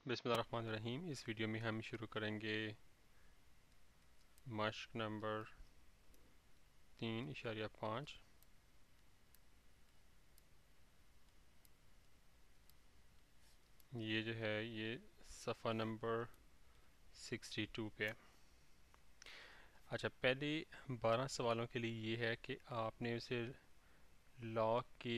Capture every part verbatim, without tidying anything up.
बिस्मिल्लाहिर्रहमानिर्रहीम। इस वीडियो में हम शुरू करेंगे मश्क नंबर तीन इशारिया पाँच। ये जो है ये सफ़ा नंबर सिक्सटी टू पे है। अच्छा, पहले बारह सवालों के लिए ये है कि आपने उसे लॉग के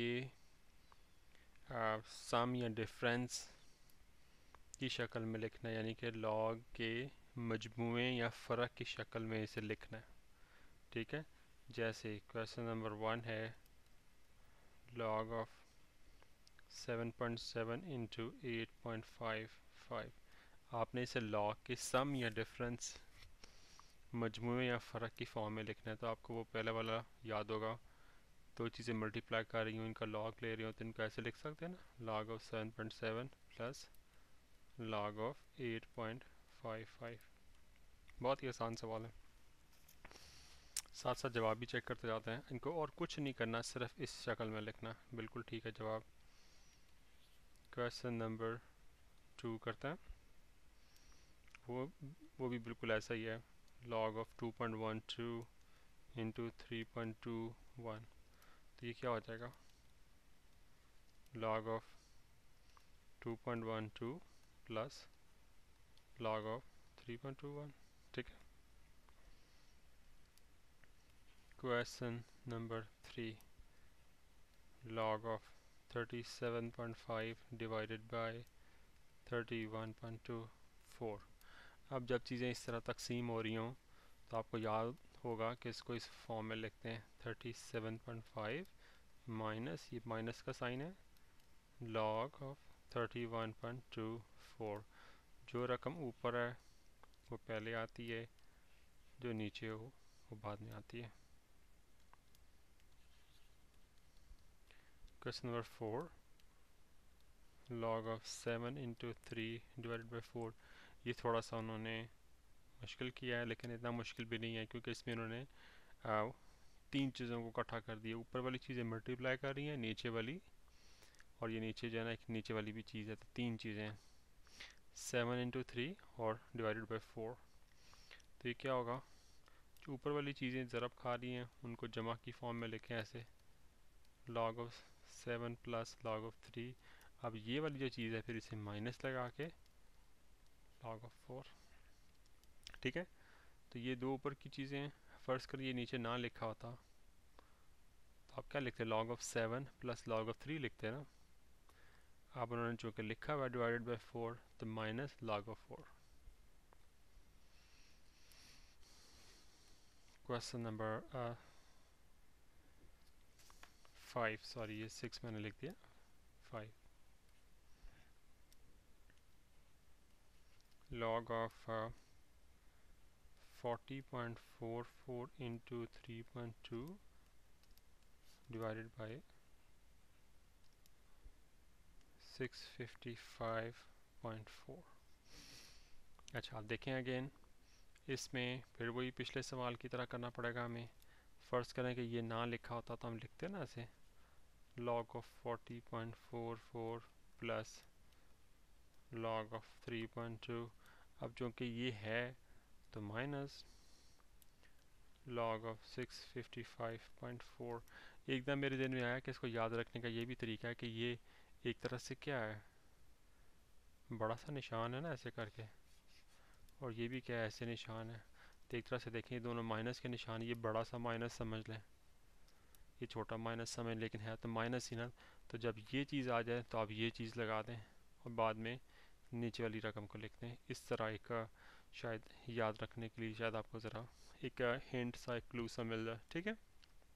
सम या डिफरेंस की शक्ल में लिखना है, यानी कि लॉग के मजमूए या फ़र्क की शक्ल में इसे लिखना है। ठीक है, जैसे क्वेश्चन नंबर वन है log of seven point seven into eight point five five. आपने इसे लॉग के सम या डिफरेंस मजमूए या फ़र्क की फॉर्म में लिखना है। तो आपको वो पहले वाला याद होगा, दो चीज़ें मल्टीप्लाई कर रही हूँ, इनका लॉग ले रही हूँ, तो इनको ऐसे लिख सकते हैं ना, log of seven point seven plus log of eight point five five. बहुत ही आसान सवाल है, साथ साथ जवाब भी चेक करते जाते हैं। इनको और कुछ नहीं करना, सिर्फ इस शक्ल में लिखना। बिल्कुल ठीक है जवाब। क्वेश्चन नंबर टू करते हैं, वो वो भी बिल्कुल ऐसा ही है, log of two point one two into three point two one. तो ये क्या हो जाएगा, log of two point one two plus log of three point two one. ठीक है। Question number three, log of thirty seven point five divided by thirty one point two four. अब जब चीज़ें इस तरह तकसीम हो रही हों तो आपको याद होगा कि इसको इस फॉर्म में लिखते हैं, thirty seven point five minus, ये माइनस का साइन है, log of thirty one point two four. जो रकम ऊपर है वो पहले आती है, जो नीचे हो वो बाद में आती है। Question number four, log of seven into three divided by four. ये थोड़ा सा उन्होंने मुश्किल किया है, लेकिन इतना मुश्किल भी नहीं है, क्योंकि इसमें उन्होंने आ, तीन चीज़ों को इकट्ठा कर दिया। ऊपर वाली चीज़ें मल्टीप्लाई कर रही हैं, नीचे वाली, और ये नीचे जो है ना एक नीचे वाली भी चीज़ है, तो तीन चीज़ें हैं, सेवन इंटू थ्री और डिवाइडेड बाई फोर। तो ये क्या होगा, जो ऊपर वाली चीज़ें ज़रब खा रही हैं उनको जमा की फॉर्म में लिखें ऐसे, log of seven plus log of three. अब ये वाली जो चीज़ है फिर इसे माइनस लगा के लॉग ऑफ फोर। ठीक है, तो ये दो ऊपर की चीज़ें, फ़र्ज़ कर ये नीचे ना लिखा होता तो आप क्या लिखते, log of seven plus log of three लिखते हैं ना। अब उन्होंने चूँकि लिखा हुआ डिवाइडेड बाई फोर, तो minus log of four. Question number five, sorry ये सिक्स मैंने लिख दिया, five, log of forty point four four into three point two divided by six fifty five point four. अच्छा, आप देखें अगेन, इसमें फिर वही पिछले सवाल की तरह करना पड़ेगा हमें। फ़र्ज़ करें कि ये ना लिखा होता तो हम लिखते ना ऐसे, log of forty point four four plus log of three point two. अब चूँकि ये है तो minus log of six fifty five point four. एकदम मेरे दिन में आया कि इसको याद रखने का ये भी तरीका है कि ये एक तरह से क्या है, बड़ा सा निशान है ना ऐसे करके, और ये भी क्या है, ऐसे निशान है। तो एक तरह से देखें, दोनों माइनस के निशान, ये बड़ा सा माइनस समझ लें, ये छोटा माइनस समझ, लेकिन है तो माइनस ही ना। तो जब ये चीज़ आ जाए तो आप ये चीज़ लगा दें और बाद में नीचे वाली रकम को लिख दें। इस तरह एक शायद याद रखने के लिए शायद आपको ज़रा एक हिंट सा, एक क्लू सा मिल जाए। ठीक है।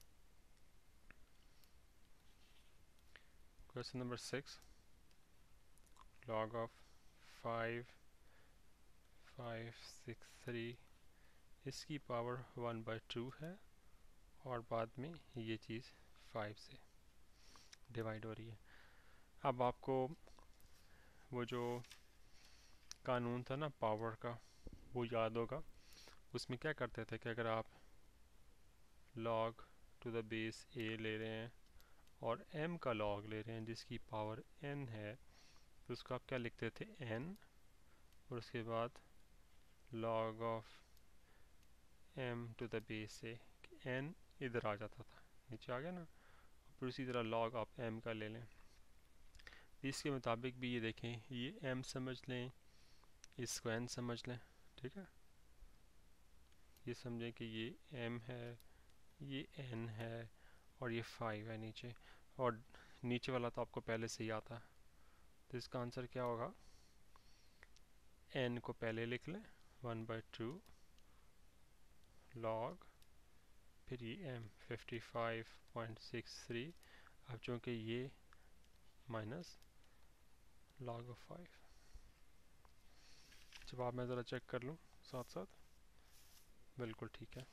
Question number six, log of five five six three, इसकी पावर वन बाई टू है और बाद में ये चीज़ फाइव से डिवाइड हो रही है। अब आपको वो जो कानून था ना पावर का, वो याद होगा। उसमें क्या करते थे कि अगर आप log to the base A ले रहे हैं और m का लॉग ले रहे हैं जिसकी पावर n है, तो उसको आप क्या लिखते थे, n और उसके बाद log of m to the base A, n इधर आ जाता था, नीचे आ गया ना। फिर उसी तरह log आप m का ले लें, इसके मुताबिक भी ये देखें, ये m समझ लें, इसको n समझ लें, ठीक है। ये समझें कि ये m है, ये n है, और ये फाइव है नीचे, और नीचे वाला तो आपको पहले से ही आता है। तो इसका आंसर क्या होगा, n को पहले लिख लें वन बाई टू लॉग, फिर ये m fifty five point six three, अब चूँकि ये माइनस लॉग ऑफ फाइव। जवाब मैं ज़रा चेक कर लूँ साथ साथ, बिल्कुल ठीक है।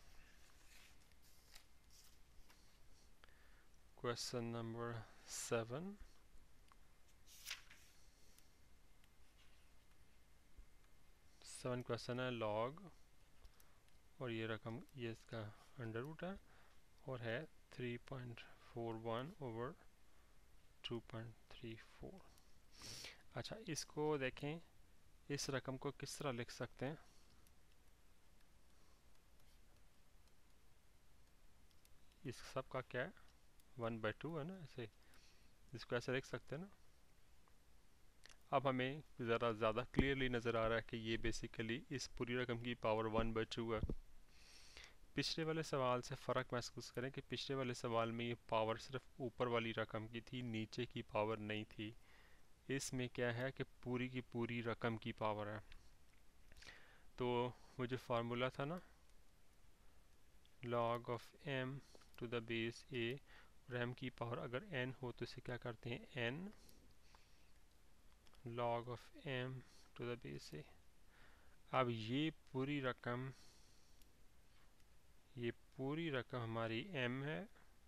Question number seven, seven question है लॉग, और ये रकम, ये इसका अंडर रूट है, और है three point four one over two point three four. अच्छा, इसको देखें, इस रकम को किस तरह लिख सकते हैं, इस सब का क्या है, वन बाई टू है ना, ऐसे इसको ऐसे लिख सकते हैं ना। अब हमें ज़रा ज़्यादा क्लियरली नज़र आ रहा है कि ये बेसिकली इस पूरी रकम की पावर वन बाई टू है। पिछले वाले सवाल से फ़र्क महसूस करें कि पिछले वाले सवाल में ये पावर सिर्फ ऊपर वाली रकम की थी, नीचे की पावर नहीं थी। इसमें क्या है कि पूरी की पूरी रकम की पावर है। तो वो जो फार्मूला था ना, log of m to the base a, और m की पावर अगर n हो तो इसे क्या करते हैं, n log of m to the base a। अब ये पूरी रकम, ये पूरी रकम हमारी m है,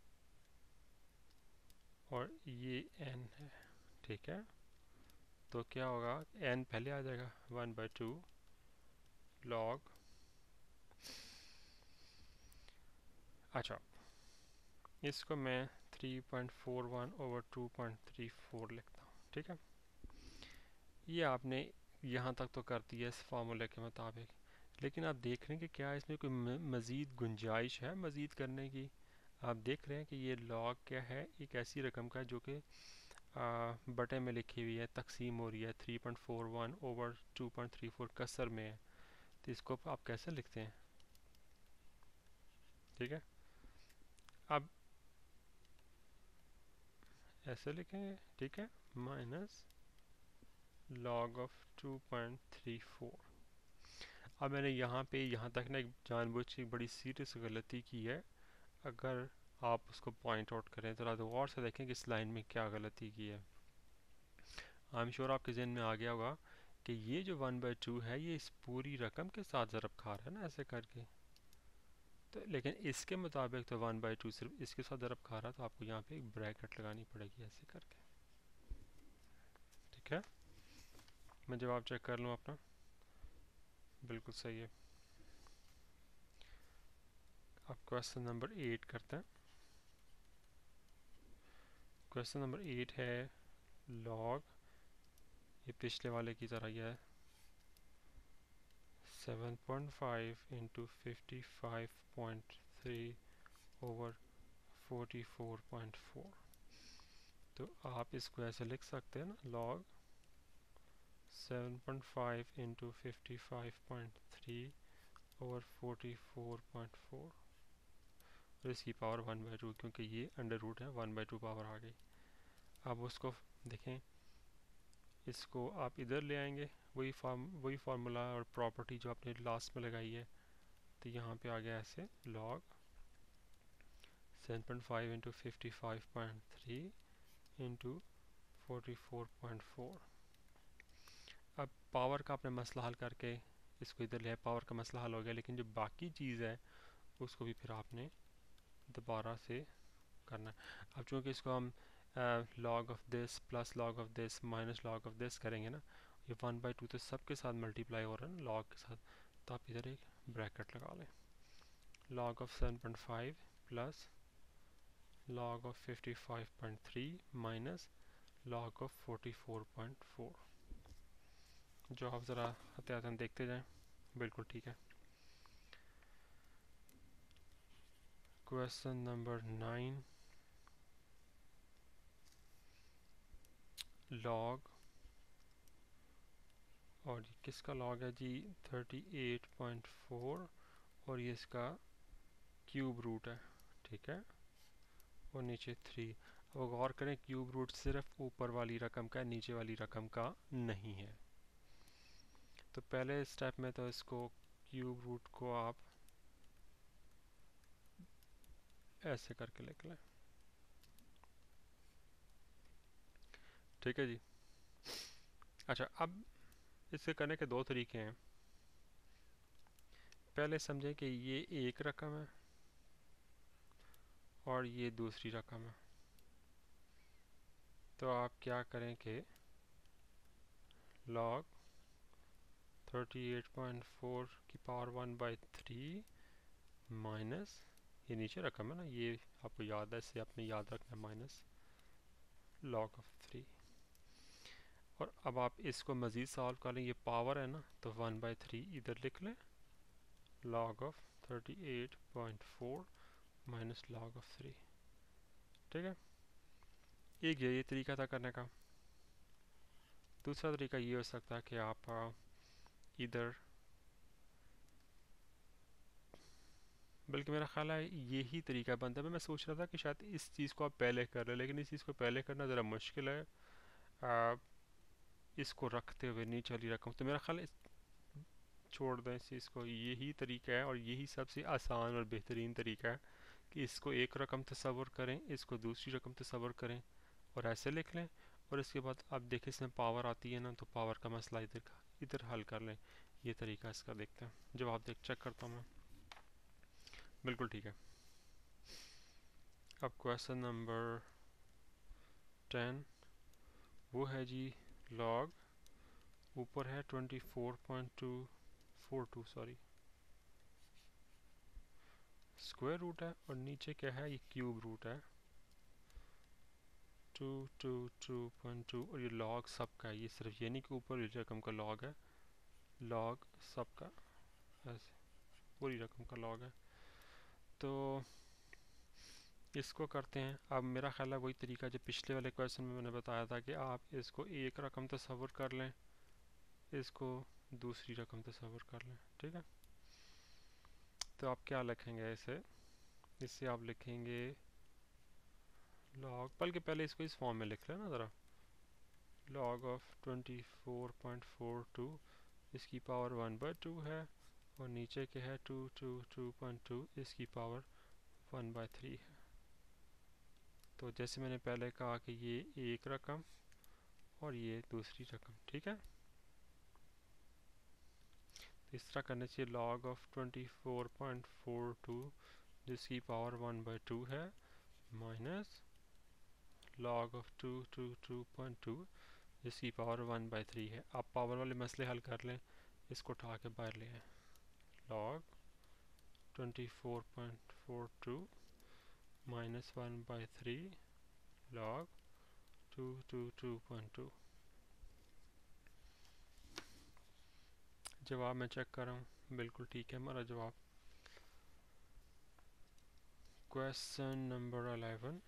और ये n है, ठीक है। तो क्या होगा, n पहले आ जाएगा वन बाई टू लॉग, अच्छा इसको मैं three point four one over two point three four लिखता हूँ, ठीक है। ये आपने यहाँ तक तो कर दिया इस फार्मूले के मुताबिक, लेकिन आप देख रहे हैं कि क्या इसमें कोई मज़ीद गुंजाइश है मज़ीद करने की। आप देख रहे हैं कि ये लॉग क्या है, एक ऐसी रकम का जो कि बटे में लिखी हुई है, तकसीम हो रही है, three point four one over two point three four कसर में है। तो इसको आप कैसे लिखते हैं, ठीक है। अब ऐसे लिखेंगे, ठीक है, minus log of two point three four. अब मैंने यहाँ पे यहाँ तक ना एक जानबूझ के बड़ी सीरियस गलती की है। अगर आप उसको पॉइंट आउट करें तो थोड़ा गौर से देखें कि इस लाइन में क्या गलती की है। आई एम श्योर आपके जहन में आ गया होगा कि ये जो वन बाई टू है ये इस पूरी रकम के साथ ज़रब खा रहा है ना, ऐसे करके। तो लेकिन इसके मुताबिक तो वन बाई टू सिर्फ इसके साथ ज़रब खा रहा है, तो आपको यहाँ पे एक ब्रैकेट लगानी पड़ेगी ऐसे करके, ठीक है। मैं जवाब चेक कर लूँ अपना, बिल्कुल सही है। अब क्वेश्चन नंबर एट करते हैं। क्वेश्चन नंबर एट है लॉग, ये पिछले वाले की तरह ही है, seven point five into fifty five point three over forty four point four. तो आप इसको ऐसे लिख सकते हैं ना, log seven point five into fifty five point three over forty four point four, और इसकी पावर वन बाई टू, क्योंकि ये अंडर रूट है, वन बाई टू पावर आ गई। अब उसको देखें, इसको आप इधर ले आएंगे, वही फार्म वही फार्मूला और प्रॉपर्टी जो आपने लास्ट में लगाई है। तो यहाँ पे आ गया ऐसे, log seven point five into fifty five point three into forty four point four. अब पावर का आपने मसला हल करके इसको इधर ले, पावर का मसला हल हो गया, लेकिन जो बाकी चीज़ है उसको भी फिर आपने दोबारा से करना है। अब चूँकि इसको हम log of this plus log of this minus log of this करेंगे ना, ये वन बाई टू तो सबके साथ मल्टीप्लाई हो रहा है ना लॉग के साथ, तो आप इधर एक ब्रैकेट लगा लें, log of seven point five plus log of fifty five point three minus log of forty four point four. जो आप ज़रा हत्यातन देखते जाएं। बिल्कुल ठीक है। क्वेश्चन नंबर नाइन, लॉग, और ये किसका लॉग है जी? थर्टी एट पॉइंट फोर, और ये इसका क्यूब रूट है, ठीक है, और नीचे थ्री। अब गौर करें, क्यूब रूट सिर्फ ऊपर वाली रकम का, नीचे वाली रकम का नहीं है। तो पहले स्टेप में तो इसको क्यूब रूट को आप ऐसे करके लिख लें, ठीक है जी। अच्छा, अब इससे करने के दो तरीके हैं। पहले समझें कि ये एक रकम है और ये दूसरी रकम है। तो आप क्या करें कि log thirty eight point four की power one by three minus, ये नीचे रकम है ना, ये आपको याद है, इससे आपने याद रखना है, माइनस लॉग ऑफ थ्री। और अब आप इसको मज़ीद सॉल्व कर लें, ये पावर है ना, तो वन बाई थ्री इधर लिख लें, log of thirty eight point four minus log of three, ठीक है। एक ये ये तरीका था करने का। दूसरा तरीका ये हो सकता है कि आप इधर, बल्कि मेरा ख्याल है यही तरीका बनता है। मैं सोच रहा था कि शायद इस चीज़ को आप पहले कर लें, लेकिन इस चीज़ को पहले करना ज़रा मुश्किल है, आ, इसको रखते हुए नीचे वाली रकम। तो मेरा ख्याल है छोड़ दें इस चीज़ को, यही तरीका है और यही सबसे आसान और बेहतरीन तरीका है कि इसको एक रकम तसव्वुर करें, इसको दूसरी रकम तसव्वुर करें और ऐसे लिख लें, और इसके बाद अब देखें इसमें पावर आती है ना, तो पावर का मसला इधर का इधर हल कर लें। ये तरीका इसका देखते हैं, जवाब देख चेक करता हूँ मैं। बिल्कुल ठीक है। अब क्वेश्चन नंबर टेन, वो है जी लॉग, ऊपर है twenty four point two four two sorry square root है, और नीचे क्या है, ये क्यूब रूट है two two two point two, और ये लॉग सबका है, ये सिर्फ ये नहीं कि ऊपर वाली रकम का लॉग है, लॉग सबका, ऐसे पूरी रकम का लॉग है। तो इसको करते हैं। अब मेरा ख्याल है वही तरीका जो पिछले वाले क्वेश्चन में मैंने बताया था कि आप इसको एक रकम तसव्वुर कर लें, इसको दूसरी रकम तसव्वुर कर लें, ठीक है। तो आप क्या लिखेंगे इसे, इससे आप लिखेंगे लॉग, बल्कि पहले इसको इस फॉर्म में लिख लें ना ज़रा, log of twenty four point four two, इसकी पावर वन बाई टू है, और नीचे के है two two two point two, इसकी पावर वन बाई थ्री है। तो जैसे मैंने पहले कहा कि ये एक रकम और ये दूसरी रकम, ठीक है। तो इस तरह करने से log of twenty four point four two जिसकी पावर वन बाई टू है, minus log of two two two point two जिसकी पावर वन बाई थ्री है। आप पावर वाले मसले हल कर लें, इसको उठा के बाहर ले आए, log twenty four point four two minus one by three log two two two point two. जवाब मैं चेक कर रहा हूँ, बिल्कुल ठीक है हमारा जवाब। Question number eleven,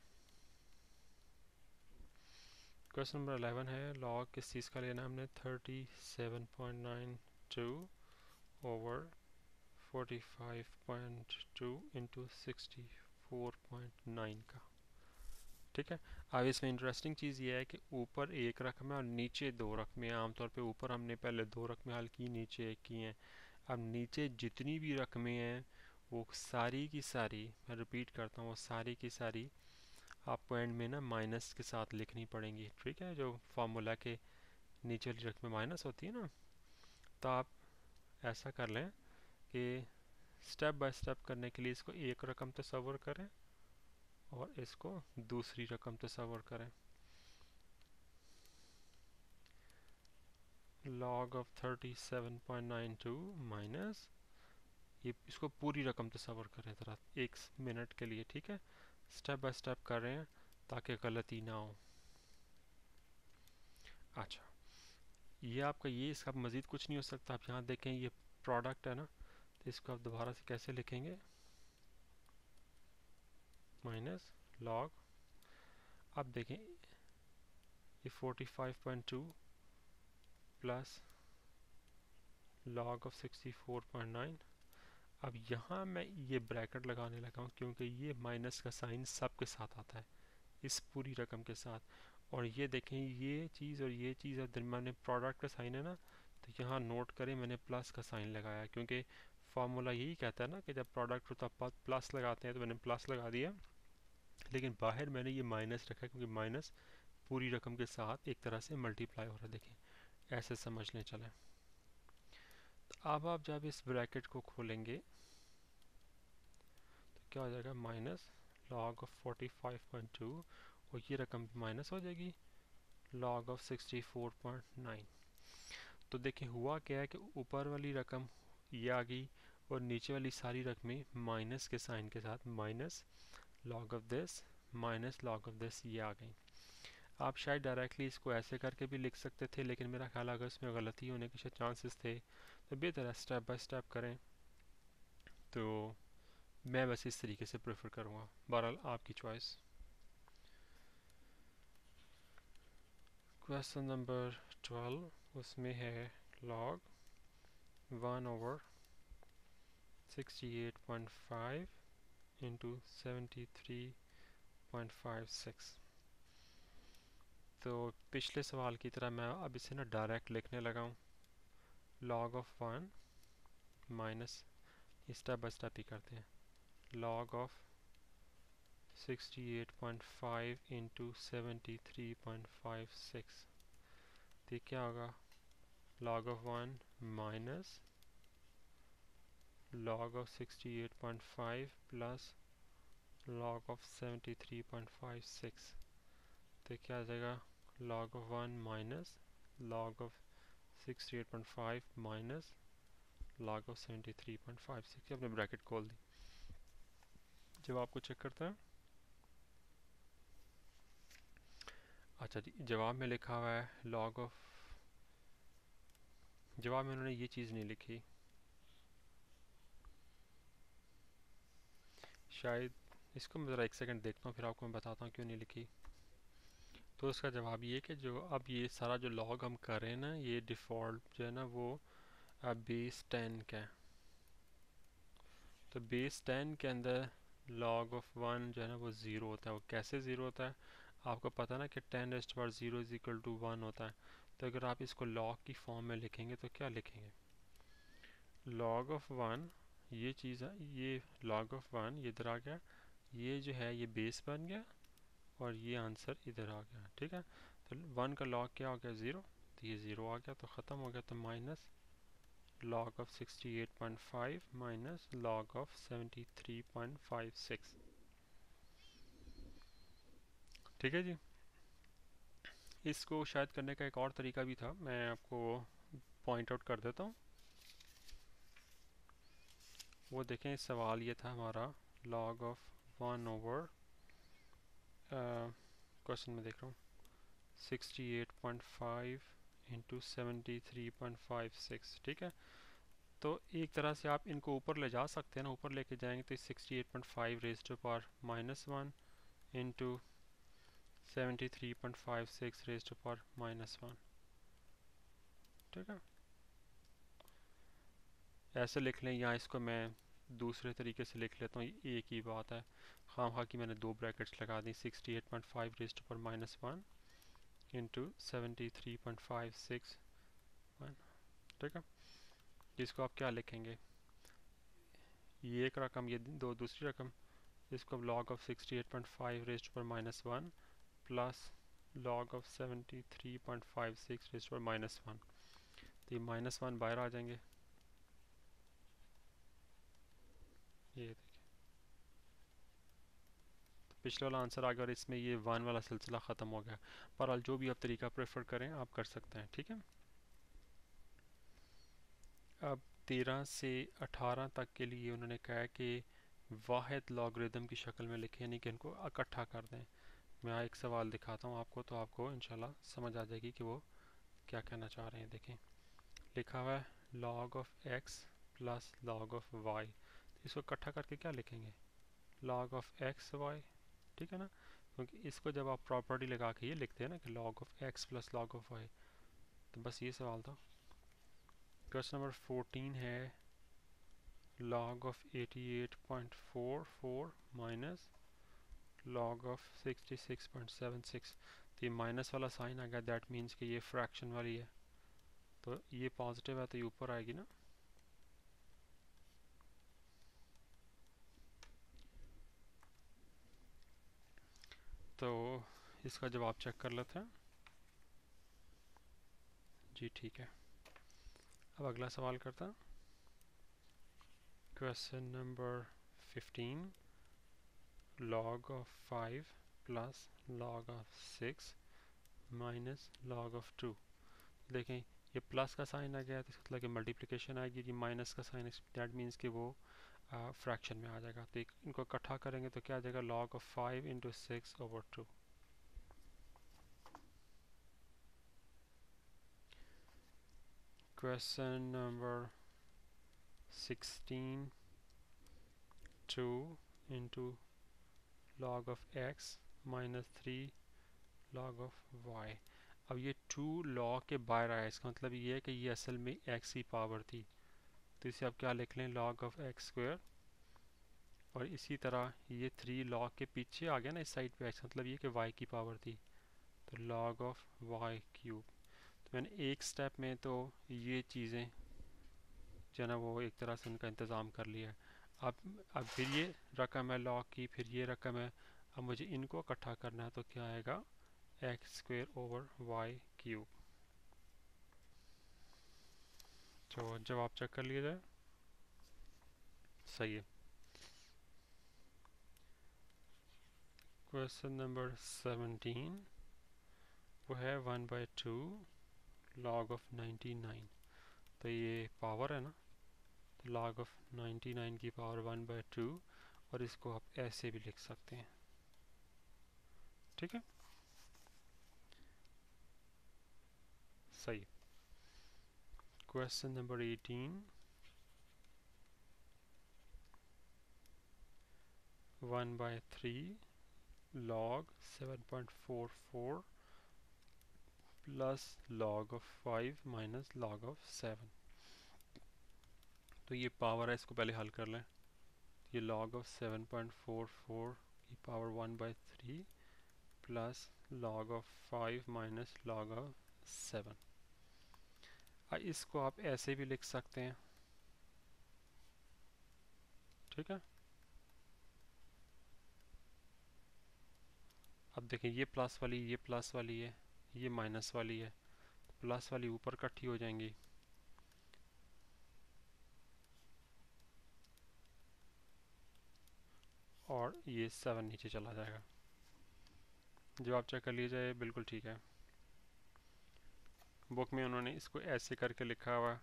question number eleven है लॉग किस चीज़ का लेना हमने, thirty seven point nine two over forty five point two into sixty four point nine का, ठीक है। अब इसमें इंटरेस्टिंग चीज़ ये है कि ऊपर एक रकम है और नीचे दो रकमें हैं। आमतौर पे ऊपर हमने पहले दो रकमें हल की, नीचे एक की हैं। अब नीचे जितनी भी रकमें हैं वो सारी की सारी, मैं रिपीट करता हूँ, वो सारी की सारी आपको एंड में ना माइनस के साथ लिखनी पड़ेंगी, ठीक है। जो फार्मूला के नीचे वाली रकम में माइनस होती है ना, तो आप ऐसा कर लें कि स्टेप बाय स्टेप करने के लिए इसको एक रकम तसव्वुर करें और इसको दूसरी रकम तसव्वुर करें। Log of thirty seven point nine two minus, ये इसको पूरी रकम तसव्वुर करें ज़रा एक मिनट के लिए, ठीक है। स्टेप बाय स्टेप कर रहे हैं ताकि गलती ना हो। अच्छा, ये आपका ये इसका मज़ीद कुछ नहीं हो सकता। आप यहाँ देखें ये प्रोडक्ट है ना, तो इसको आप दोबारा से कैसे लिखेंगे, माइनस लॉग, अब देखें ये forty five point two plus log of sixty four point nine. अब यहाँ मैं ये ब्रैकेट लगाने लगा हूँ क्योंकि ये माइनस का साइन सब के साथ आता है इस पूरी रकम के साथ। और ये देखें ये चीज़ और ये चीज़ और दरमियान में प्रोडक्ट का साइन है ना, तो यहाँ नोट करें मैंने प्लस का साइन लगाया क्योंकि फार्मूला यही कहता है ना कि जब प्रोडक्ट होता है प्लस लगाते हैं, तो मैंने प्लस लगा दिया। लेकिन बाहर मैंने ये माइनस रखा क्योंकि माइनस पूरी रकम के साथ एक तरह से मल्टीप्लाई हो रहा है। देखें ऐसे समझ लें चलें। तो अब आप जब इस ब्रैकेट को खोलेंगे तो क्या हो जाएगा, minus log of forty five point two और ये रकम माइनस हो जाएगी log of sixty four point nine. तो देखें हुआ क्या है कि ऊपर वाली रकम ये आ गई और नीचे वाली सारी रकमें माइनस के साइन के साथ minus log of this minus log of this ये आ गई। आप शायद डायरेक्टली इसको ऐसे करके भी लिख सकते थे, लेकिन मेरा ख्याल अगर इसमें गलती होने के शायद चांसेस थे, तो बेहतर है स्टेप बाय स्टेप करें। तो मैं वैसे इस तरीके से प्रेफर करूँगा, बहरहाल आपकी चॉइस। क्वेश्चन नंबर ट्वेल्व, उसमें है log one over sixty eight point five into seventy three point five six. तो पिछले सवाल की तरह मैं अब इसे ना डायरेक्ट लिखने लगा हूँ, log of one minus, step by step ही करते हैं, log of sixty eight point five into seventy three point five six. तो क्या होगा, log of one minus log of sixty eight point five plus log of seventy three point five six. तो क्या आ जाएगा, log of one minus log of sixty eight point five minus log of seventy three point five six. अपने bracket खोल दी, जवाब को check करते हैं। अच्छा जी, जवाब में लिखा हुआ है log of, जवाब में उन्होंने ये चीज़ नहीं लिखी, शायद इसको मैं ज़रा एक सेकंड देखता हूँ फिर आपको मैं बताता हूँ क्यों नहीं लिखी। तो इसका जवाब ये कि जो अब ये सारा जो लॉग हम कर रहे हैं ना, ये डिफ़ॉल्ट जो है ना वो अब बेस टेन का है। तो बेस टेन के अंदर लॉग ऑफ वन जो है ना वो ज़ीरो होता है। वो कैसे ज़ीरो होता है आपको पता है ना कि ten raised power zero is equal to one होता है। तो अगर आप इसको लॉग की फॉर्म में लिखेंगे तो क्या लिखेंगे, लॉग ऑफ वन, ये चीज़ है, ये लॉग ऑफ वन ये इधर आ गया, ये जो है ये बेस बन गया और ये आंसर इधर आ गया। ठीक है, तो वन का लॉग क्या हो गया, ज़ीरो, तो ये ज़ीरो आ गया तो ख़त्म हो गया। तो minus log of sixty eight point five minus log of seventy three point five six. ठीक है जी, इसको शायद करने का एक और तरीका भी था, मैं आपको पॉइंट आउट कर देता हूँ। वो देखें सवाल ये था हमारा, log of one over, question में देख रहा हूँ sixty eight point five into seventy three point five six. ठीक है, तो एक तरह से आप इनको ऊपर ले जा सकते हैं ना, ऊपर लेके जाएंगे तो sixty eight point five raise to power minus one into seventy three point five six raise to power minus one. ठीक है, ऐसे लिख लें या इसको मैं दूसरे तरीके से लिख लेता हूँ, एक ही बात है। हाँ हाँ कि मैंने दो ब्रैकेट्स लगा दी, sixty eight point five raise to power minus one into seventy three point five six one. ठीक है, इसको आप क्या लिखेंगे, ये एक रकम, ये दो दूसरी रकम, इसको अब log of sixty eight point five raise to power minus one plus log of seventy three point five six raise to power minus one. तो ये माइनस वन बाहर आ जाएंगे, ये देखिए तो पिछले वाला आंसर आ गया और इसमें ये वन वाला सिलसिला ख़त्म हो गया। पर जो भी आप तरीका प्रेफर करें आप कर सकते हैं। ठीक है, अब तेरह से अठारह तक के लिए उन्होंने कहा कि वाहिद लॉगरिदम की शक्ल में लिखें, यानी कि इनको इकट्ठा कर दें। मैं एक सवाल दिखाता हूँ आपको तो आपको इंशाल्लाह समझ आ जाएगी कि वो क्या कहना चाह रहे हैं। देखें लिखा हुआ है log of x plus log of y, इसको इकट्ठा करके क्या लिखेंगे, log ऑफ एक्स वाई, ठीक है ना, क्योंकि इसको जब आप प्रॉपर्टी लगा के ये लिखते हैं ना कि log of x plus log of y, तो बस ये सवाल था। क्वेश्चन नंबर फोर्टीन है log of eighty eight point four four minus log of sixty six point seven six. तो ये माइनस वाला साइन आ गया, दैट मीन्स कि ये फ्रैक्शन वाली है, तो ये पॉजिटिव है तो ये ऊपर आएगी ना। तो इसका जवाब चेक कर लेते हैं जी, ठीक है। अब अगला सवाल करता हैं, question number fifteen log of five plus log of six minus log of two. देखें ये प्लस का साइन आ गया तो इसका मतलब कि मल्टीप्लिकेशन आएगी, ये माइनस का साइन, दैट मीन्स कि वो फ्रैक्शन में आ जाएगा। तो इनको इकट्ठा करेंगे तो क्या आ जाएगा, log of five into six over two. Question number sixteen two into log of x minus three log of y। अब ये टू log के बाहर आया, इसका मतलब ये है कि ये असल में x की पावर थी, तो इसे आप क्या लिख लें, log ऑफ एक्स स्क्वायर, और इसी तरह ये थ्री log के पीछे आ गया ना इस साइड पे, x मतलब ये कि y की पावर थी, तो log ऑफ y क्यूब। तो मैंने एक स्टेप में तो ये चीज़ें जो है ना वो एक तरह से उनका इंतज़ाम कर लिया है। अब अब फिर ये रकम है log की, फिर ये रकम है, अब मुझे इनको इकट्ठा करना है, तो क्या आएगा, x square over y cube. तो जवाब चेक कर लिया जाए, सही है। क्वेश्चन नंबर सेवनटीन वो है one by two log of ninety nine. तो ये पावर है ना, तो log ऑफ नाइन्टी नाइन की पावर वन बाई टू, और इसको आप ऐसे भी लिख सकते हैं, ठीक है, सही। Question number eighteen one by three log seven point four four plus log of five minus log of seven. तो ये पावर है, इसको पहले हल कर लें। ये log of seven point four four की power one by three plus log of five minus log of seven. इसको आप ऐसे भी लिख सकते हैं, ठीक है। अब देखें ये प्लस वाली ये प्लस वाली है, ये माइनस वाली है, तो प्लस वाली ऊपर इकट्ठी हो जाएंगी, और ये सेवन नीचे चला जाएगा। जवाब चेक कर लिया जाए, बिल्कुल ठीक है। बुक में उन्होंने इसको ऐसे करके लिखा हुआ,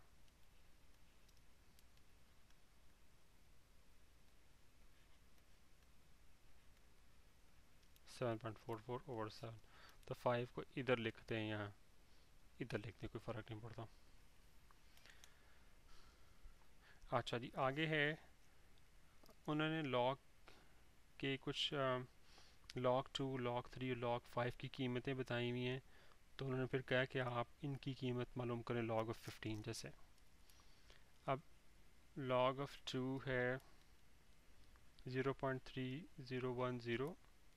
seven point four four over seven, तो फाइव को इधर लिखते हैं, यहाँ इधर लिखते हैं, कोई फ़र्क नहीं पड़ता। अच्छा जी, आगे है उन्होंने लॉग के कुछ लॉग टू लॉग थ्री और लॉग फाइव की कीमतें बताई हुई हैं, तो उन्होंने फिर कहा कि आप इनकी कीमत मालूम करें लॉग ऑफ फिफ्टीन जैसे। अब लॉग ऑफ टू है zero point three zero one zero,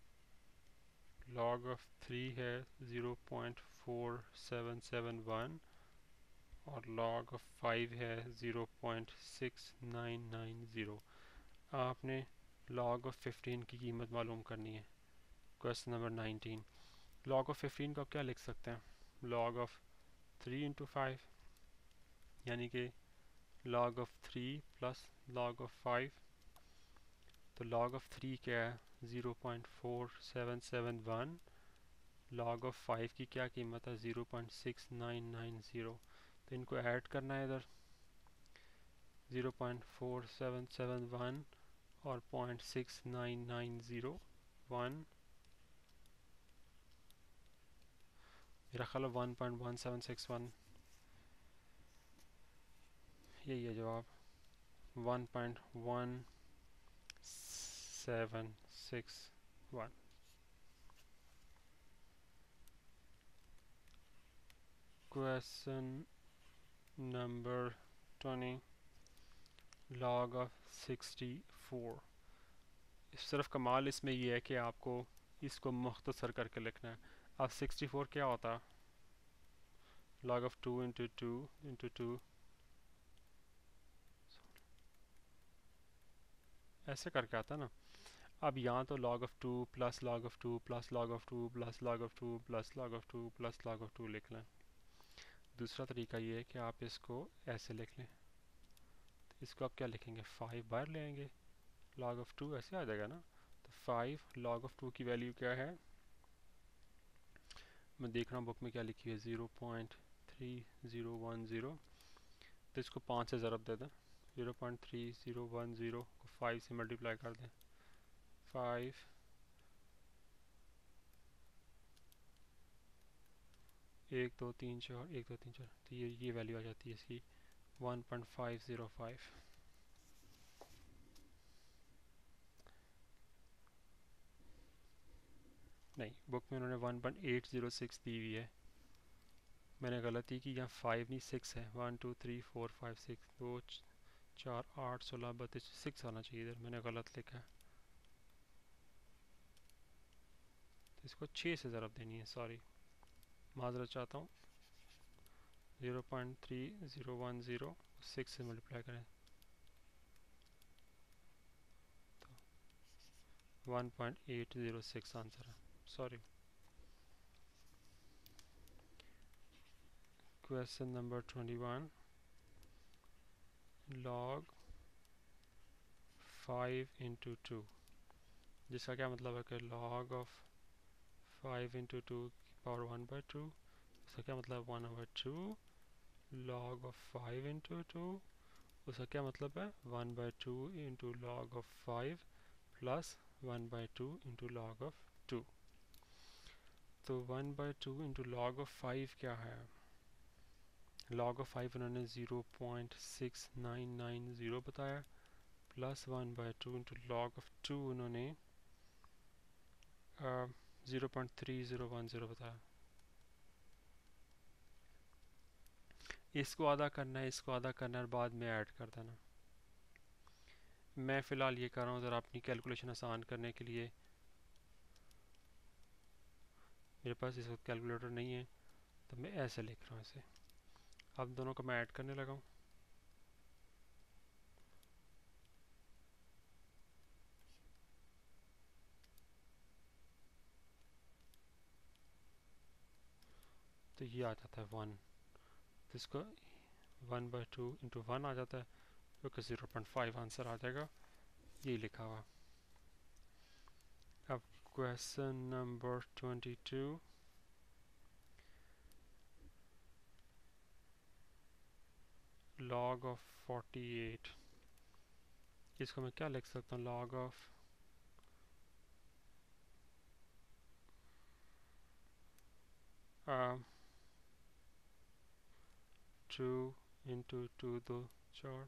log of three है zero point four seven seven one, और लॉग ऑफ फाइव है zero point six nine nine zero. आपने लॉग ऑफ फिफ्टीन की कीमत मालूम करनी है। Question number nineteen, log of fifteen को आप क्या लिख सकते हैं, log of three into five, यानी कि log of three plus log of five. तो log ऑफ थ्री क्या है, zero point four seven seven one, log of five की क्या कीमत है, zero point six nine nine zero. तो इनको ऐड करना है इधर, zero point four seven seven one और point six nine nine zero one, मेरा ख्याल है one point one seven six one, यही है जवाब, one point one seven six one. Question number twenty, log of sixty four. सिर्फ कमाल इसमें यह है कि आपको इसको मुख्तसर करके लिखना है। अब सिक्सटी फोर क्या होता है, log of two into two into two, ऐसे करके आता है ना। अब यहाँ तो log of two plus log of two plus log of two plus log of two plus log of two plus log of two लिख लें। दूसरा तरीका ये है कि आप इसको ऐसे लिख लें, तो इसको आप क्या लिखेंगे, फाइव बार लेंगे, log ऑफ टू ऐसे आ जाएगा ना। तो फाइव log ऑफ टू की वैल्यू क्या है, मैं देख रहा हूँ बुक में क्या लिखी है, zero point three zero one zero. तो इसको पाँच से ज़रब दे दें, zero point three zero one zero को फाइव से मल्टीप्लाई कर दें, फाइव एक दो तीन चार, एक दो तीन चार, तो ये ये वैल्यू आ जाती है इसकी one point five zero five. नहीं, बुक में उन्होंने one point eight zero six दी हुई है, मैंने गलती की, यहाँ फाइव नहीं सिक्स है, one two three four five six, दो चार आठ सोलह बत्तीस, सिक्स आना चाहिए इधर, मैंने गलत लिखा है। तो इसको छः से ज़रब देनी है, सॉरी, माजरत चाहता हूँ। Zero point three zero one zero six से मल्टीप्लाई करें तो one point eight zero six answer है, sorry. Question number twenty one, log five into two, जिसका क्या मतलब है कि log of five into two की पावर वन बाई टू, उसका क्या मतलब one by two log of five into two, उसका क्या मतलब है one by two into log of five plus one by two into log of two. तो one by two into log of five क्या है, लॉग ऑफ फाइव उन्होंने zero point six nine nine zero बताया, plus one by two into log of two उन्होंने zero point three zero one zero बताया। इसको आधा करना है, इसको आधा करना है और बाद में ऐड कर देना। मैं फ़िलहाल ये कर रहा हूँ ज़रा अपनी कैलकुलेशन आसान करने के लिए, मेरे पास इस वक्त कैलकुलेटर नहीं है, तो मैं ऐसे लिख रहा हूँ इसे। अब दोनों को मैं ऐड करने लगा हूँ। तो ये आ जाता है वन, तो इसको one by two into one आ जाता है, जो कि ज़ीरो पॉइंट फाइव आंसर आ जाएगा, यही लिखा हुआ। अब question number twenty two, log of forty eight, इसको मैं क्या लिख सकता हूँ, log of two into two दो चार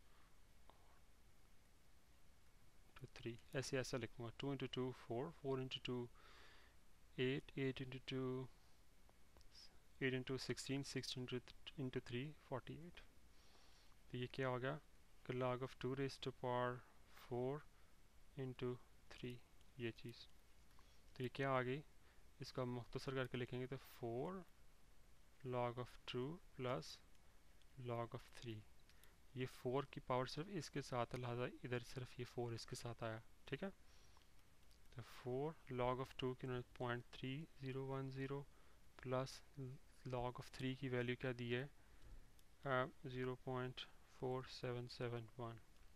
टू थ्री, ऐसे ऐसा लिखूँगा, two into two four, four into two eight, eight into two eight into sixteen, sixteen into three forty eight. तो ये क्या हो गया कि log of two raise to power four into three, ये चीज़। तो ये क्या आ गई, इसका मुख्तसर करके लिखेंगे तो four log of two plus log of three. ये फोर की पावर सिर्फ इसके साथ है, लिहाजा इधर सिर्फ ये फोर इसके साथ आया, ठीक है। तो फोर लॉग ऑफ टू की उन्होंने point three zero one zero plus log of three की वैल्यू क्या दी है, zero point four seven seven one.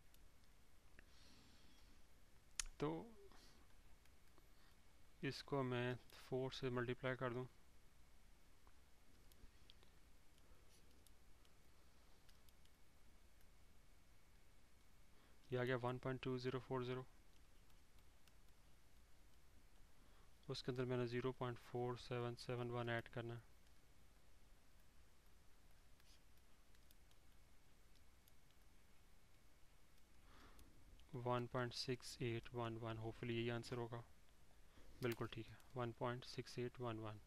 तो इसको मैं फोर से मल्टीप्लाई कर दूं, ये आ गया one point two zero four zero, उसके अंदर मैंने zero point four seven seven one add करना है, one point six eight one one, hopefully यही आंसर होगा। बिल्कुल ठीक है, one point six eight one one.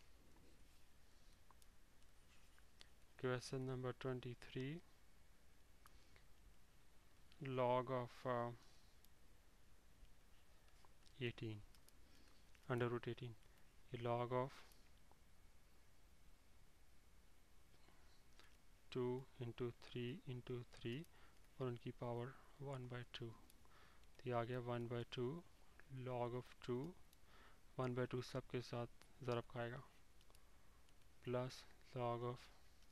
Question number twenty three, log of uh, eighteen under root eighteen, ये log of two into three into three और उनकी power one by two, तो ये आ गया one by two log of two, one by two सबके साथ ज़रब खाएगा, प्लस लॉग ऑफ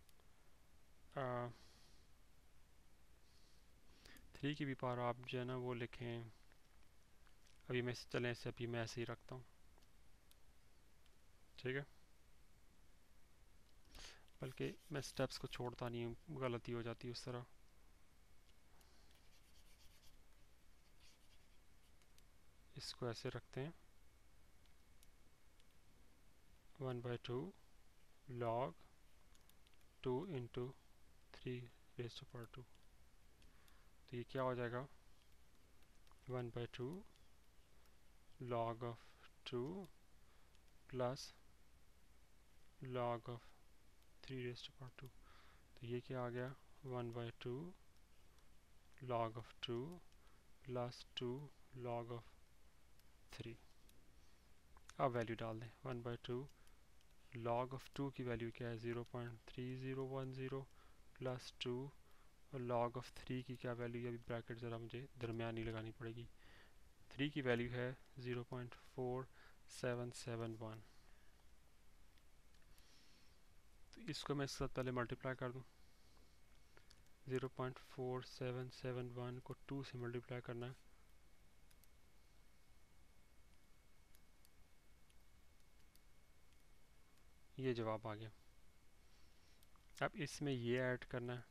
थ्री की भी पावर आप जो है ना वो लिखें, अभी मैं चलें इसे अभी मैं ऐसे ही रखता हूँ, ठीक है, बल्कि मैं स्टेप्स को छोड़ता नहीं हूँ, गलती हो जाती है उस तरह। इसको ऐसे रखते हैं, one by two log two into three raise two power two, तो ये क्या हो जाएगा, one by two log of two plus log of three raise two power two, तो ये क्या आ गया, one by two log of two plus two log of three. अब वैल्यू डाल दें, one by two log of two की value क्या है, zero point three zero one zero plus two, और लॉग ऑफ थ्री की क्या वैल्यू है, अभी ब्रैकेट ज़रा मुझे दरमियानी लगानी पड़ेगी, थ्री की वैल्यू है zero point four seven seven one, तो इसको मैं इसके साथ पहले मल्टीप्लाई कर दूँ, zero point four seven seven one को टू से मल्टीप्लाई करना है, ये जवाब आ गया। अब इसमें ये ऐड करना है,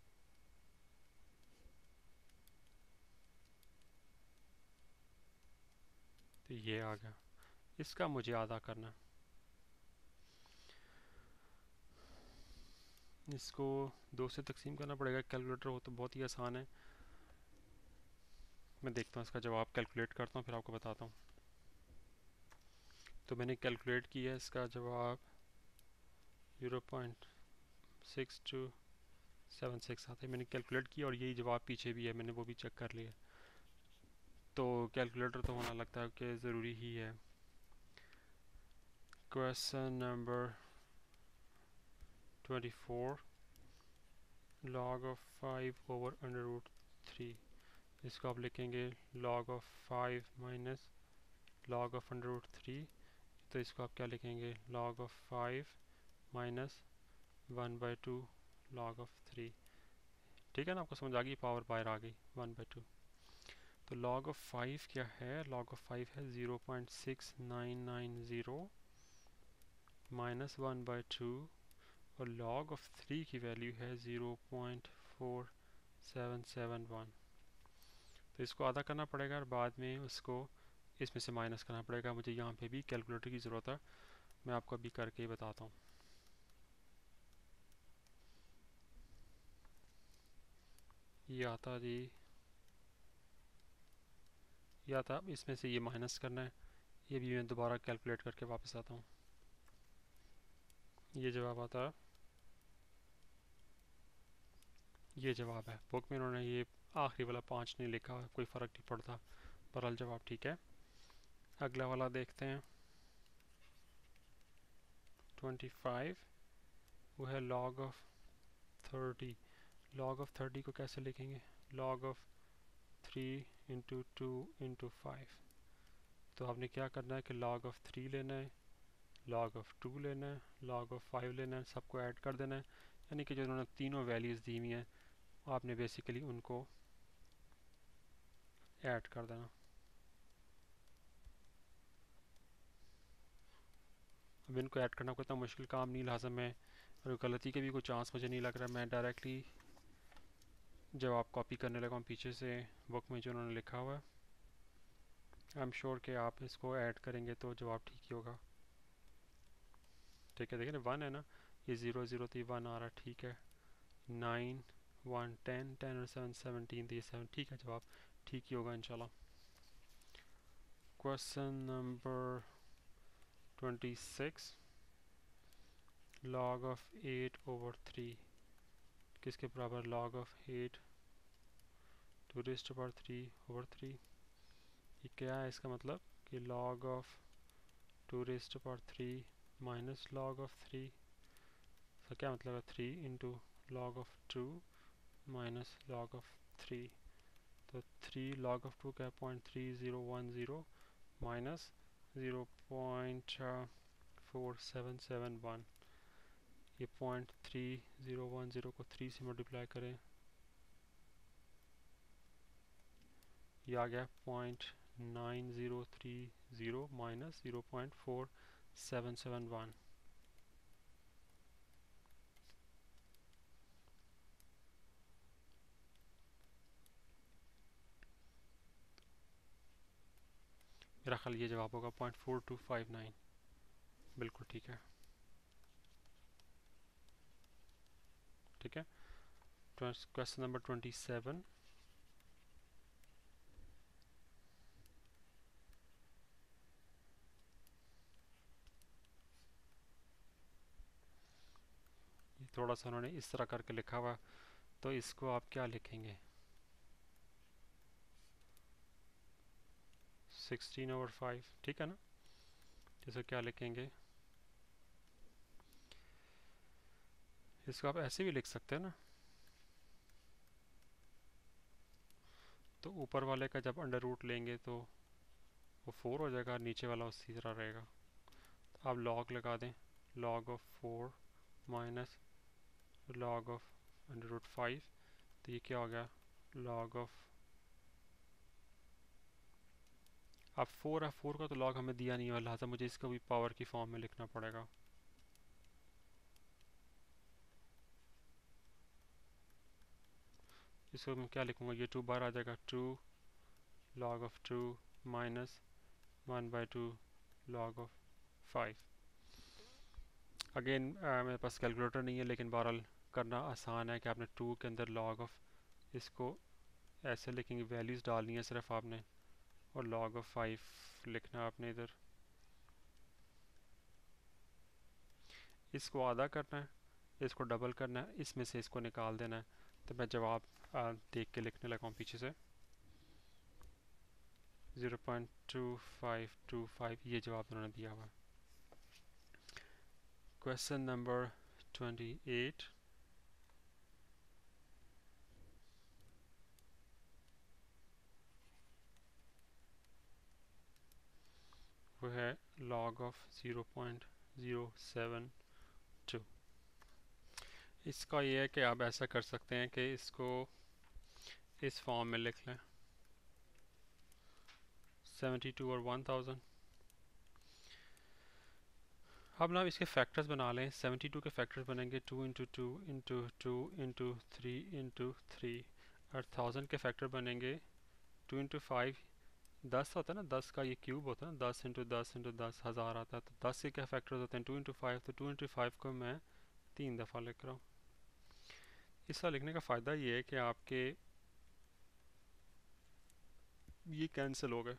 तो ये आ गया, इसका मुझे आधा करना है, इसको दो से तकसीम करना पड़ेगा, कैलकुलेटर हो तो बहुत ही आसान है, मैं देखता हूँ इसका जवाब, कैलकुलेट करता हूँ फिर आपको बताता हूँ। तो मैंने कैलकुलेट किया, इसका जवाब zero point six two seven six आता है, मैंने कैलकुलेट किया और यही जवाब पीछे भी है, मैंने वो भी चेक कर लिया, तो कैलकुलेटर तो होना लगता है कि ज़रूरी ही है। Question number twenty four, log of five over under root three, इसको आप लिखेंगे log of five minus log of under root three, तो इसको आप क्या लिखेंगे, log of five minus one by two log of three, ठीक है ना, आपको समझ आ गई, पावर बाहर आ गई, वन बाई टू। तो लॉग ऑफ फाइव क्या है, लॉग ऑफ फाइव है zero point six nine nine zero minus one by two, और लॉग ऑफ थ्री की वैल्यू है zero point four seven seven one, तो इसको आधा करना पड़ेगा और बाद में उसको इसमें से माइनस करना पड़ेगा, मुझे यहाँ पे भी कैलकुलेटर की ज़रूरत है, मैं आपको अभी करके ही बताता हूँ। ये आता जी, ये आता, इसमें से ये माइनस करना है, ये भी मैं दोबारा कैलकुलेट करके वापस आता हूँ, ये जवाब आता, ये जवाब है, बुक में उन्होंने ये आखिरी वाला पाँच नहीं लिखा, कोई फ़र्क नहीं पड़ता, बहरहाल जवाब ठीक है। अगला वाला देखते हैं, ट्वेंटी फाइव, वो है log of thirty, log of thirty को कैसे लिखेंगे, log of three into two into five, तो आपने क्या करना है कि लॉग ऑफ थ्री लेना है, लॉग ऑफ टू लेना है, लॉग ऑफ फाइव लेना है, सबको ऐड कर देना है, यानी कि जो उन्होंने तीनों वैल्यूज़ दी हुई हैं आपने बेसिकली उनको ऐड कर देना। अब इनको ऐड करना कोई इतना मुश्किल काम नहीं, लिहाजा मैं और गलती के भी कोई चांस मुझे नहीं लग रहा, मैं डायरेक्टली जवाब कॉपी करने लगा हूँ पीछे से बुक में जो उन्होंने लिखा हुआ है, आई एम श्योर कि आप इसको ऐड करेंगे तो जवाब ठीक ही होगा, ठीक है, देखिए ना वन है ना, ये ज़ीरो ज़ीरो तो वन आ रहा है, ठीक है, नाइन वन टेन टेन और सेवन सेवनटीन, तो ये सेवन, ठीक है, जवाब ठीक ही होगा इंशाल्लाह। Question number twenty six, log of eight over three किसके बराबर? Log of eight two raised power three over three. ये क्या है इसका मतलब कि log of two raised power three minus log of three. तो क्या मतलब है? Three into log of two minus log of three. तो थ्री लॉग ऑफ टू क्या है? Point three zero one zero minus zero point four seven seven one. ये point three zero one zero को three से multiply करें, ये आ गया point nine zero three zero minus zero point four seven seven one. मेरा ख्याल ये जवाब होगा point four two five nine. बिल्कुल ठीक है, ठीक है। क्वेश्चन नंबर ट्वेंटी सेवन, थोड़ा सा उन्होंने इस तरह करके लिखा हुआ, तो इसको आप क्या लिखेंगे? सिक्सटीन ओवर फाइव, ठीक है ना। इसको क्या लिखेंगे? इसको आप ऐसे भी लिख सकते हैं ना। तो ऊपर वाले का जब अंडर रूट लेंगे तो वो फोर हो जाएगा, नीचे वाला उसी तरह रहेगा। तो आप लॉग लगा दें, log of four minus log of under root five. तो ये क्या हो गया? लॉग ऑफ, अब फोर है, फोर का तो लॉग हमें दिया नहीं है, लिहाजा मुझे इसको भी पावर की फॉर्म में लिखना पड़ेगा। इसको मैं क्या लिखूँगा? ये टू बार आ जाएगा, two log of two minus one by two log of five. Again मेरे पास कैलकुलेटर नहीं है, लेकिन बहरहाल करना आसान है कि आपने टू के अंदर लॉग ऑफ, इसको ऐसे लिखेंगे, वैल्यूज़ डालनी है सिर्फ आपने, और लॉग ऑफ फाइव लिखना आपने इधर। इसको आधा करना है, इसको डबल करना है, इसमें से इसको निकाल देना है। तो मैं जवाब आ, देख के लिखने लगा हूँ पीछे से, zero point two five two five, ये जवाब उन्होंने दिया हुआ। क्वेश्चन नंबर ट्वेंटी एट, वो है log of zero point zero seven two. इसका ये है कि आप ऐसा कर सकते हैं कि इसको इस फॉर्म में लिख लें, सेवेंटी टू और वन थाउजेंड। अब ना इसके फैक्टर्स बना लें। सेवेंटी टू के फैक्टर्स बनेंगे two into two into two into three into three, और थाउजेंड के फैक्टर बनेंगे टू इंटू फाइव। दस होता है ना, दस का ये क्यूब होता है ना, दस इंटू दस इंटू दस हज़ार आता है। तो दस के क्या फैक्टर्स होते हैं? Two into five. तो टू इंटू फाइव को मैं तीन दफ़ा लिख रहा हूँ। इसका लिखने का फ़ायदा ये है कि आपके ये कैंसिल हो गए,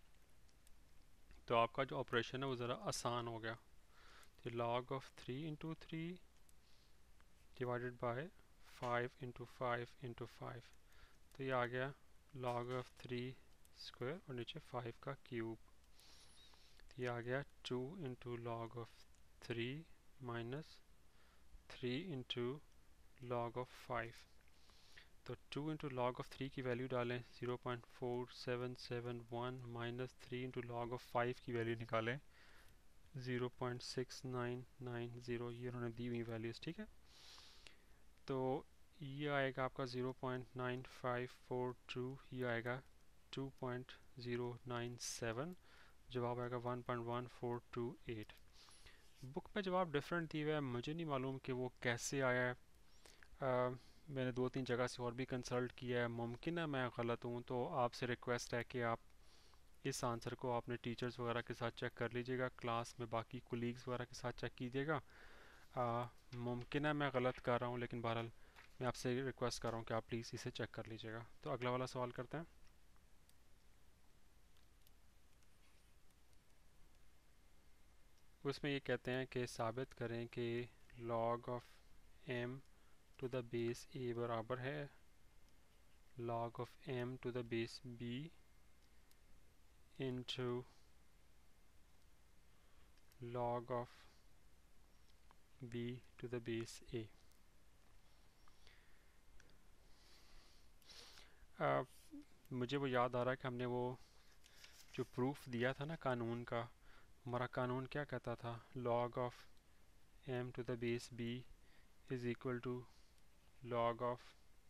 तो आपका जो ऑपरेशन है वो ज़रा आसान हो गया। तो log of three into three divided by five into five into five, तो ये आ गया लॉग ऑफ थ्री स्क्वायर और नीचे फाइव का क्यूब। तो ये आ गया two into log of three minus three into log of five. तो two into log of three की वैल्यू डालें zero point four seven seven one minus three into log of five की value निकालें zero point six nine nine zero. ये उन्होंने दी हुई values, ठीक है। तो ये आएगा आपका zero point nine five four two, ये आएगा two point zero nine seven, जवाब आएगा one point one four two eight. Book में जवाब डिफरेंट दिया हुआ है, मुझे नहीं मालूम कि वो कैसे आया है। आ, मैंने दो तीन जगह से और भी कंसल्ट किया है, मुमकिन है मैं गलत हूँ। तो आपसे रिक्वेस्ट है कि आप इस आंसर को अपने टीचर्स वगैरह के साथ चेक कर लीजिएगा, क्लास में बाकी कोलीग्स वगैरह के साथ चेक कीजिएगा। मुमकिन है मैं गलत कर रहा हूँ, लेकिन बहरहाल मैं आपसे रिक्वेस्ट कर रहा हूँ कि आप प्लीज़ इसे चेक कर लीजिएगा। तो अगला वाला सवाल करते हैं। उसमें ये कहते हैं कि साबित करें कि log of m to the base a बराबर है log of m to the base b into log of b to the base a। uh, मुझे वो याद आ रहा है कि हमने वो जो प्रूफ दिया था ना कानून का, हमारा कानून क्या कहता था, log of m to the base b is equal to log of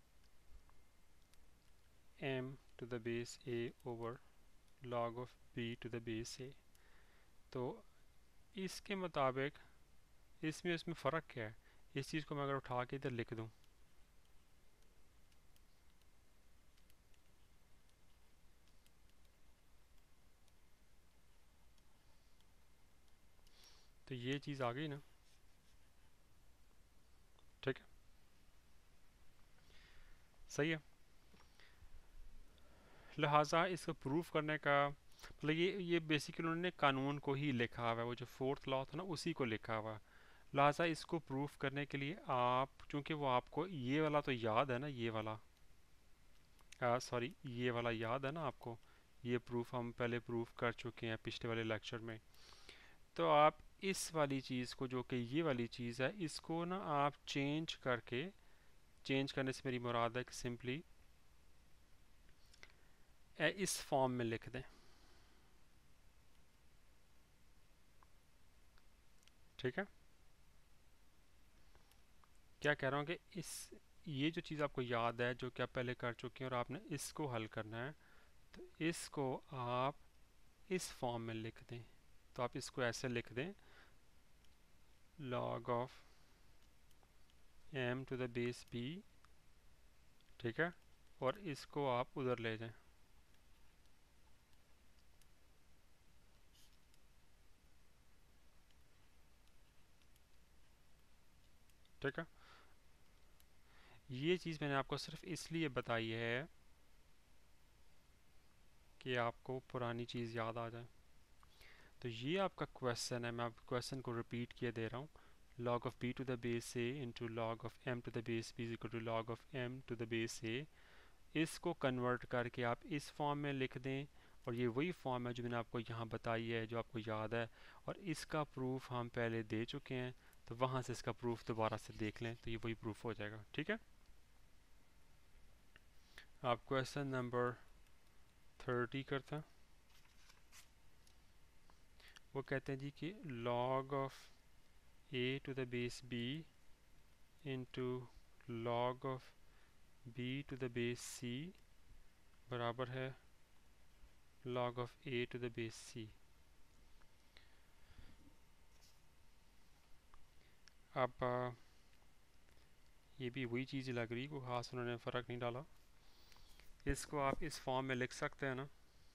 m to the base a over log of b to the base a। तो इसके मुताबिक इसमें इसमें फ़र्क क्या है, इस चीज़ को मैं अगर उठा के इधर लिख दूं तो ये चीज़ आ गई ना, ठीक है, सही है। लिहाजा इसको प्रूफ करने का मतलब ये ये बेसिकली उन्होंने कानून को ही लिखा हुआ है, वो जो फोर्थ लॉ था ना उसी को लिखा हुआ है। लिहाजा इसको प्रूफ करने के लिए आप, चूंकि वो आपको ये वाला तो याद है ना, ये वाला सॉरी ये वाला याद है ना आपको, ये प्रूफ हम पहले प्रूफ कर चुके हैं पिछले वाले लेक्चर में। तो आप इस वाली चीज़ को, जो कि ये वाली चीज़ है, इसको ना आप चेंज करके, चेंज करने से मेरी मुराद है कि सिंपली इस फॉर्म में लिख दें, ठीक है। क्या कह रहा हूँ कि इस ये जो चीज़ आपको याद है जो कि आप पहले कर चुके हैं और आपने इसको हल करना है, तो इसको आप इस फॉर्म में लिख दें। तो आप इसको ऐसे लिख दें log of m to the base b, ठीक है, और इसको आप उधर ले जाएं, ठीक है। ये चीज़ मैंने आपको सिर्फ इसलिए बताई है कि आपको पुरानी चीज़ याद आ जाए। तो ये आपका क्वेश्चन है, मैं आपको क्वेश्चन को रिपीट किए दे रहा हूँ, log of b to the base a into log of m to the base b is equal to log of m to the base a। इसको कन्वर्ट करके आप इस फॉर्म में लिख दें, और ये वही फॉर्म है जो मैंने आपको यहाँ बताई है, जो आपको याद है, और इसका प्रूफ हम पहले दे चुके हैं, तो वहाँ से इसका प्रूफ दोबारा से देख लें तो ये वही प्रूफ हो जाएगा, ठीक है। आप क्वेश्चन नंबर थर्टी करते हैं। वो कहते हैं जी कि log of a to the base b into log of b to the base c बराबर है log of a to the base c। अब ये भी वही चीज़ लग रही, को खास उन्होंने फ़र्क नहीं डाला। इसको आप इस फॉर्म में लिख सकते हैं ना।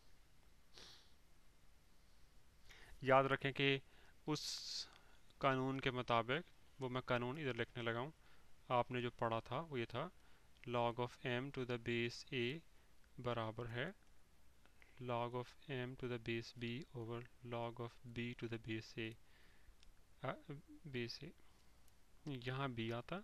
याद रखें कि उस कानून के मुताबिक, वो मैं कानून इधर लिखने लगा हूँ, आपने जो पढ़ा था वो ये था log of m to the base a बराबर है log of m to the base b over log of b to the base a। Base a यहाँ b आता,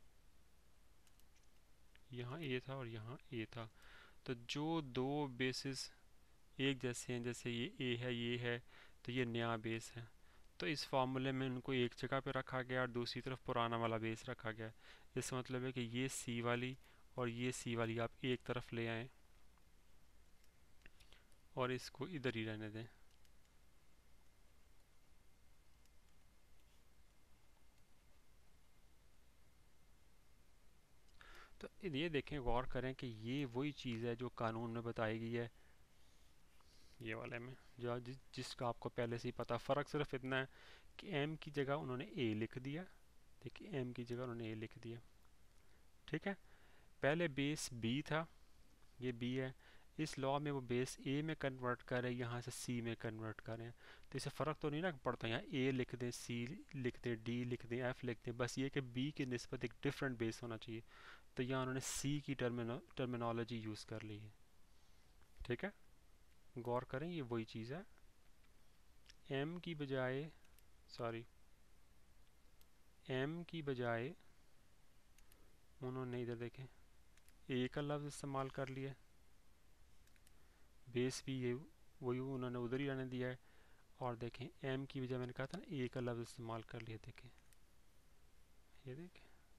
यहाँ a था और यहाँ a था, तो जो दो बेसिस एक जैसे हैं, जैसे ये a है ये है, तो ये नया बेस है, तो इस फार्मूले में उनको एक जगह पे रखा गया और दूसरी तरफ पुराना वाला बेस रखा गया। इसका मतलब है कि ये C वाली और ये C वाली आप एक तरफ ले आएं और इसको इधर ही रहने दें। तो ये देखें, गौर करें कि ये वही चीज़ है जो कानून में बताई गई है, ये वाले में जो जिस जिसका आपको पहले से ही पता। फ़र्क सिर्फ इतना है कि m की जगह उन्होंने a लिख दिया, देखिए m की जगह उन्होंने a लिख दिया, ठीक है। पहले बेस b था, ये b है, इस लॉ में वो बेस a में कन्वर्ट कर रहे हैं, यहाँ से c में कन्वर्ट कर रहे हैं, तो इससे फ़र्क तो नहीं ना पड़ता, यहाँ a लिख दें, c लिख दें, d लिख दें, f लिख दें, बस ये कि b की निस्बत एक डिफरेंट बेस होना चाहिए। तो यहाँ उन्होंने c की टर्मिनो टर्मिनोलॉजी यूज़ कर ली है, ठीक है। गौर करें ये वही चीज़ है, m की बजाय सॉरी एम की बजाय उन्होंने इधर देखें ए का लफ्ज़ इस्तेमाल कर लिया, बेस भी ये वही उन्होंने उधर ही रहने दिया है, और देखें एम की बजाय मैंने कहा था ना ए का लफ्ज़ इस्तेमाल कर लिया, देखें ये देखें,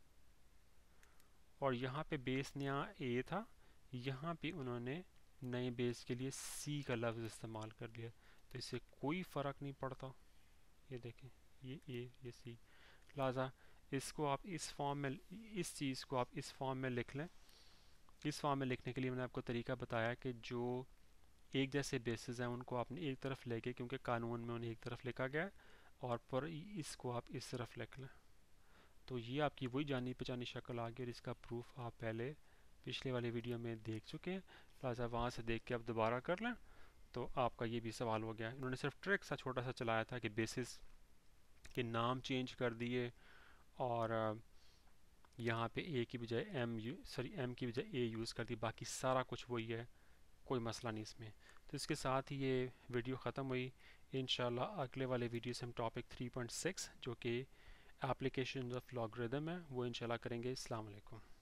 और यहाँ पे बेस ने यहाँ ए था, यहाँ पे उन्होंने नए बेस के लिए सी का लफ्ज़ इस्तेमाल कर लिया, तो इससे कोई फ़र्क नहीं पड़ता। ये देखें ये ए ये सी, लिहाजा इसको आप इस फॉर्म में, इस चीज़ को आप इस फॉर्म में लिख लें। इस फॉर्म में लिखने के लिए मैंने आपको तरीका बताया कि जो एक जैसे बेसिस हैं उनको आपने एक तरफ लेके, क्योंकि कानून में उन्हें एक तरफ लिखा गया है, और पर इसको आप इस तरफ लिख लें, तो ये आपकी वही जानी पहचानी शक्ल आ गई, और इसका प्रूफ आप पहले पिछले वाले वीडियो में देख चुके हैं, लिहाजा वहाँ से देख के आप दोबारा कर लें तो आपका ये भी सवाल हो गया। इन्होंने सिर्फ ट्रिक सा छोटा सा चलाया था कि बेसिस के नाम चेंज कर दिए, और यहाँ पे ए की बजाय एम यू सॉरी एम की बजाय ए यूज़ कर दी, बाकी सारा कुछ वही है, कोई मसला नहीं इसमें। तो इसके साथ ही ये वीडियो ख़त्म हुई। इंशाल्लाह अगले वाले वीडियो से हम टॉपिक थ्री पॉइंट सिक्स जो कि एप्लीकेशन ऑफ लॉगरिदम है वो इंशाल्लाह करेंगे। अस्सलाम वालेकुम।